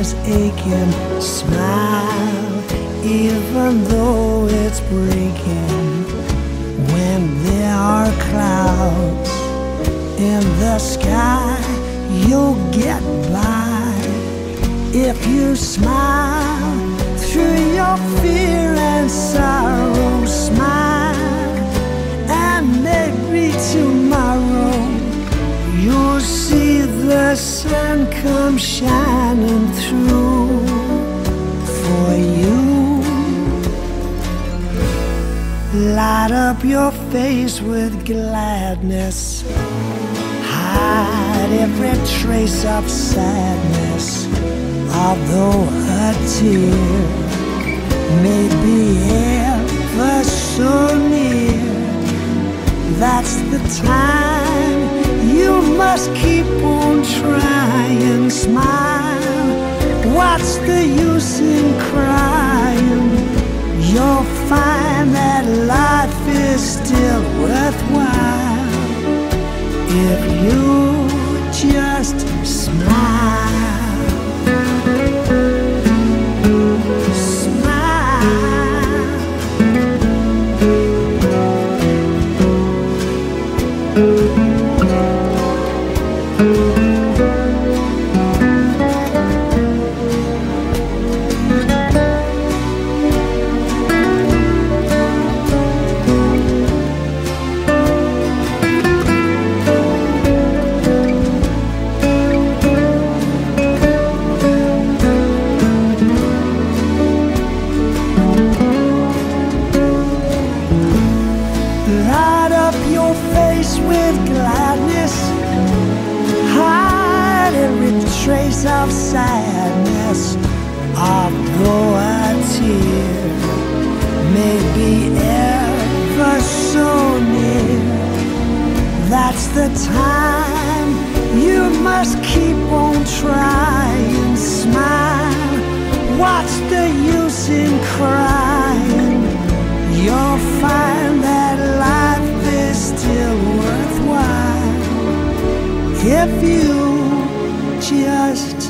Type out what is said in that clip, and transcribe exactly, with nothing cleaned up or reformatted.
is aching. Smile, even though it's breaking. When there are clouds in the sky, you'll get by if you smile through your fear and sorrow. Smile, and maybe tomorrow you'll see the sun come shining through for you. Light up your face with gladness. Hide every trace of sadness. Although a tear may be ever so near, that's the time you must keep on trying. Smile, what's the use in crying? You'll find that life is still worthwhile if you just smile. Light up your face with gladness. Hide every trace of sadness. Although a tear may be ever so near, that's the time you must keep on trying. Smile, what's the use in crying? You'll find that life is still worthwhile if you just